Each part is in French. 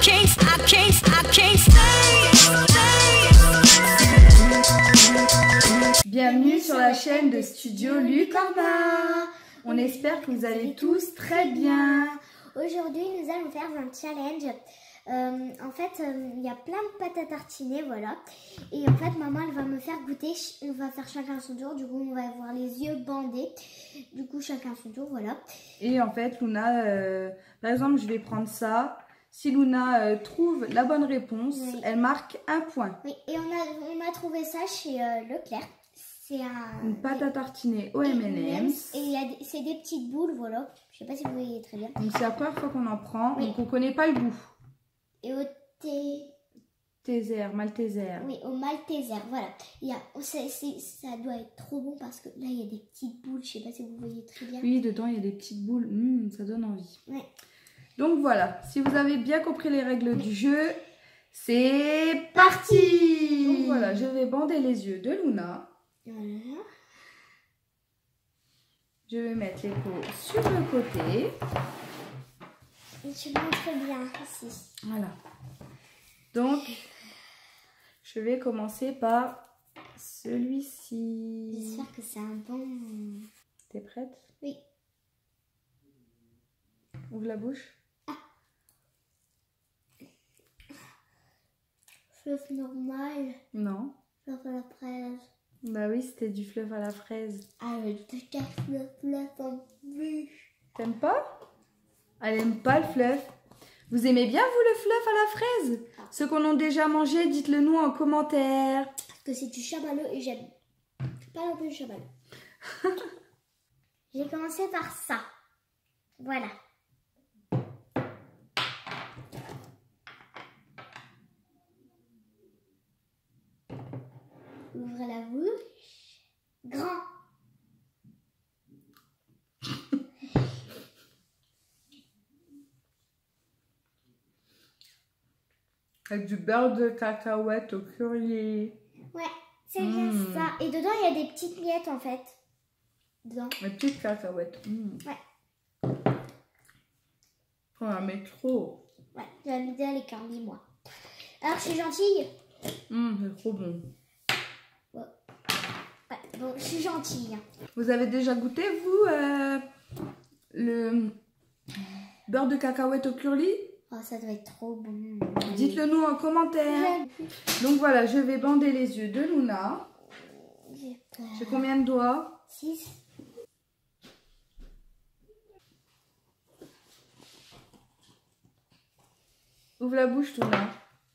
Bienvenue sur la chaîne de Studio Lucorna. On espère que vous allez tous très bien. Aujourd'hui, nous allons faire un challenge. En fait, il y a plein de pâtes à tartiner, voilà. Et en fait, maman, elle va me faire goûter. On va faire chacun son tour. Du coup, on va avoir les yeux bandés. Du coup, chacun son tour, voilà. Et en fait, Luna, par exemple, je vais prendre ça. Si Luna trouve la bonne réponse, oui, elle marque un point. Oui, et on a trouvé ça chez Leclerc. C'est une pâte à tartiner au M&M's. Et c'est des petites boules, voilà. Je sais pas si vous voyez très bien. Donc, c'est la première fois qu'on en prend. Oui. Donc, on connaît pas le goût. Et au Malteser. Oui, au Malteser, voilà. Ça doit être trop bon parce que là, il y a des petites boules. Je sais pas si vous voyez très bien. Oui, dedans, il y a des petites boules. Ça donne envie. Ouais. Donc, voilà. Si vous avez bien compris les règles du jeu, c'est parti! Donc, voilà, je vais bander les yeux de Luna. Voilà. Je vais mettre les peaux sur le côté. Et tu montres bien ici. Voilà. Donc, je vais commencer par celui-ci. J'espère que c'est un bon... T'es prête? Oui. Ouvre la bouche. Ah. Fleuve normal. Non. Fleuve à la fraise. Bah oui, c'était du fleuve à la fraise. Ah, le fleuve en bûche. T'aimes pas? Elle aime pas le fleuve. Vous aimez bien, vous, le fleuve à la fraise? Ceux qu'on a déjà mangé, dites-le nous en commentaire. Parce que c'est du chamallow et j'aime pas non plus le chamallow. J'ai commencé par ça. Voilà. Ouvrez la bouche. Grand. Avec du beurre de cacahuète au curry. Ouais, c'est bien ça. Et dedans, il y a des petites miettes en fait. Dedans. Des petites cacahuètes. Ouais. On en met trop. Ouais, j'aime bien les carnets, moi. Alors, je suis gentille. C'est trop bon. Ouais. Ouais, bon, je suis gentille. Vous avez déjà goûté, vous, le beurre de cacahuète au curly? Oh, ça doit être trop bon. Dites-le nous en commentaire. Donc voilà, je vais bander les yeux de Luna. J'ai combien de doigts? 6. Ouvre la bouche, Luna.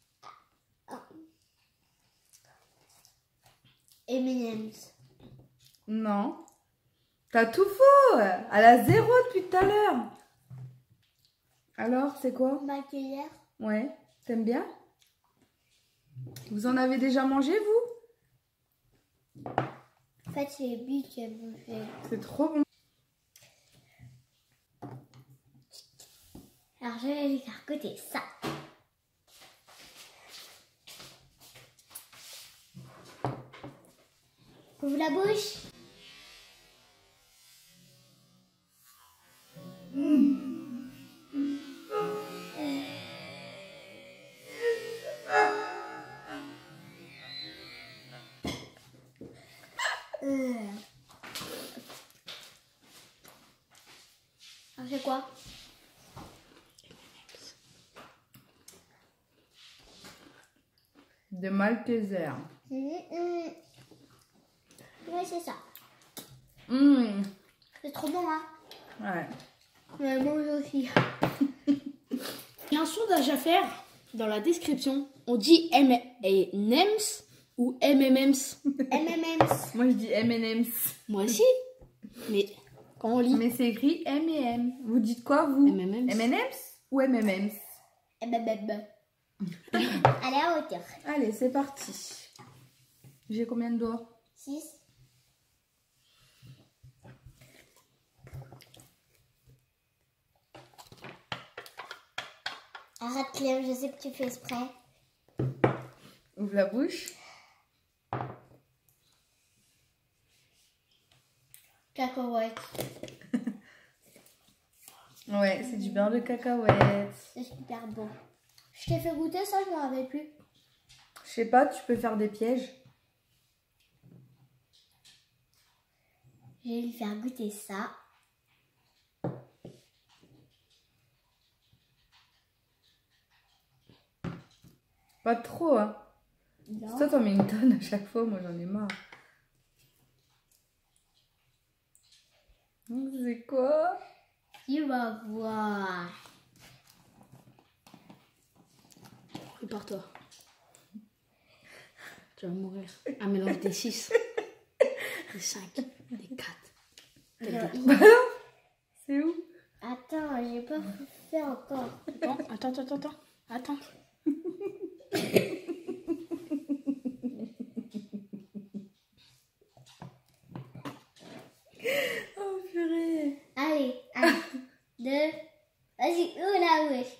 M&M's. Non. T'as tout faux. Elle a 0 depuis tout à l'heure. Alors, c'est quoi? Maquillère. Ouais. T'aimes bien? Vous en avez déjà mangé, vous? En fait, c'est les billes qui aiment manger. C'est trop bon. Alors, je vais lui faire goûter ça. Ouvre la bouche. Alors, c'est quoi? De Malteser. Ouais, c'est ça. C'est trop bon, hein? Ouais. Mais moi aussi. Il y a un sondage à faire dans la description. On dit M&M's ou MMM's? M&M's. Moi, je dis M&M's. Moi aussi. Mais quand on lit... Mais c'est écrit M&M. Vous dites quoi, vous? M&M's. M&M's ou MMM's? Allez, à hauteur. Allez, c'est parti. J'ai combien de doigts? 6. Arrête, Cléo, je sais que tu fais exprès. Ouvre la bouche. Cacahuètes. Ouais, c'est du beurre de cacahuète. C'est super bon. Je t'ai fait goûter ça, je me rappelle plus. Je sais pas, tu peux faire des pièges. Je vais lui faire goûter ça. Pas trop, hein. Non. Toi, t'en mets une tonne à chaque fois, moi j'en ai marre. C'est quoi? Tu vas voir. Prépare-toi. Tu vas mourir. Un mélange des 6, des 5, des 4. C'est où? Attends, j'ai pas fait encore. Attends. Oh purée. Allez, 1, 2, vas-y, ouvre la bouche.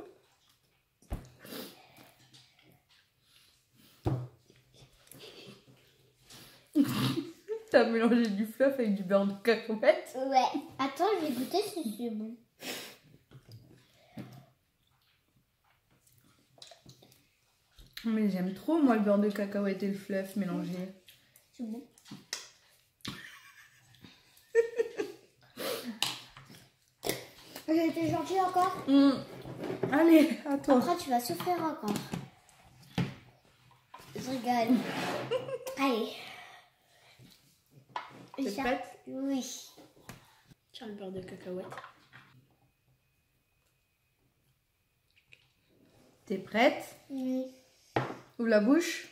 T'as mélangé du fluff avec du beurre de cacahuète? Ouais. Attends, je vais goûter si c'est bon. Mais j'aime trop, moi, le beurre de cacahuète et le fluff mélangés. C'est bon. J'ai été gentille encore. Allez, à toi. Après, tu vas souffrir encore. Je rigole. Allez. T'es prête? Oui. Tiens le beurre de cacahuète. T'es prête? Oui. Ouvre la bouche.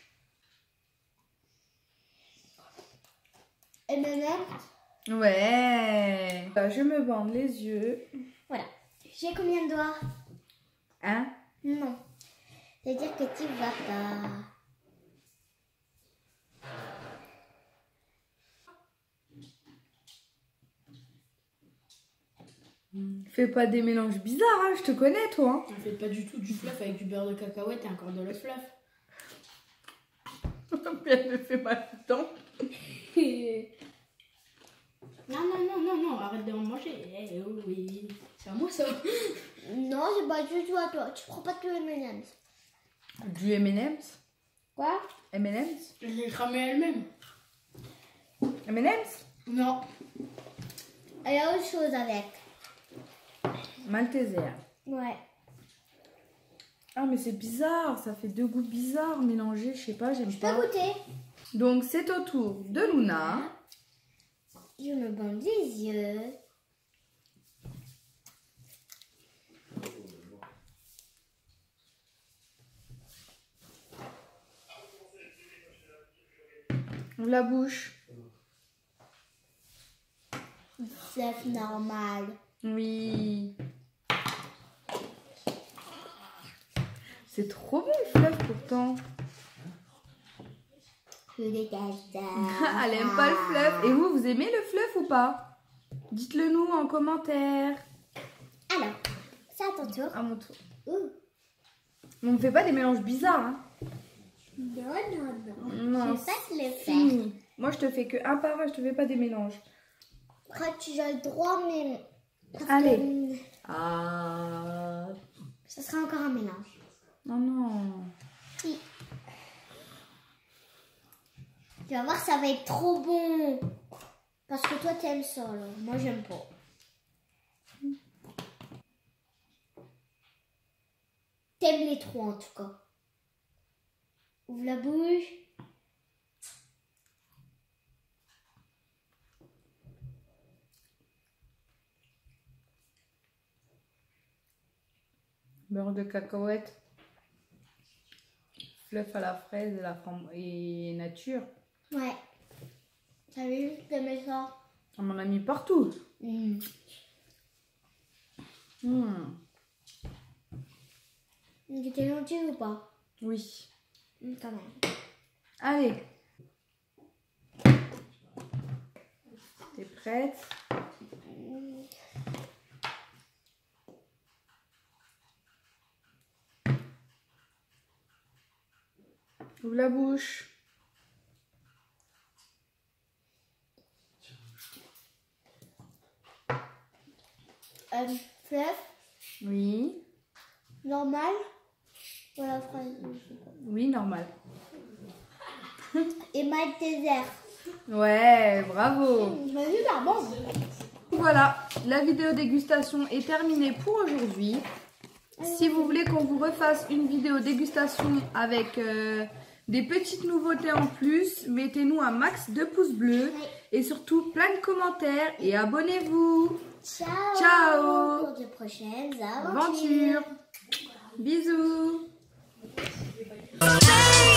Et maintenant, Ouais. Je me bande les yeux. voilà. J'ai combien de doigts? Hein? Non. C'est-à-dire que tu vas pas. Fais pas des mélanges bizarres, hein, je te connais, toi. On fait pas du tout du fluff avec du beurre de cacahuète et encore de la fluff. Hein. Elle me fait mal tout le temps. Non, arrête de en manger. Oh oui, c'est à moi ça. Non, c'est pas du tout à toi. Tu prends pas de M&M's. Du M&M's? Quoi? M&M's? Je l'ai cramé elle-même. M&M's? Non. Il y a autre chose avec. Malteser. Ouais. Ah mais c'est bizarre, ça fait deux goûts bizarres mélangés, je sais pas, j'aime Je peux pas. goûter. Donc c'est au tour de Luna. Je me bande les yeux. Ouvre la bouche. C'est normal. Oui. C'est trop bon le fluff pourtant. Je dégage ça. Elle aime pas le fluff. Et vous aimez le fluff ou pas? Dites-le nous en commentaire. Alors, c'est à ton tour. À mon tour. Ouh. Mais on ne fait pas des mélanges bizarres. Hein. Non. Non, Je vais pas te le faire. fini. Moi je te fais que un par un, je te fais pas des mélanges. Après, tu as le droit, mais. parce Allez. que, Ah. ça sera encore un mélange. Non, non. Oui. Tu vas voir, ça va être trop bon. Parce que toi, t'aimes ça, alors. Moi, j'aime pas. T'aimes les trois, en tout cas. Ouvre la bouche. Beurre de cacahuète. Fluff à la fraise et nature. Ouais. T'as vu, t'aimais ça. On m'en a mis partout. Mm. T'es gentil ou pas? Oui. Quand même. Allez. T'es prête? Ouvre la bouche. Fluff, Oui. normal. Voilà, fraise, je sais pas. Oui, normal. Et Malteser. Ouais, bravo. C'est super bon. Voilà, la vidéo dégustation est terminée pour aujourd'hui. Si vous voulez qu'on vous refasse une vidéo dégustation avec des petites nouveautés en plus, mettez-nous un max de pouces bleus et surtout plein de commentaires et abonnez-vous. Ciao. Ciao. Pour de prochaines Aventure. Bisous. Stay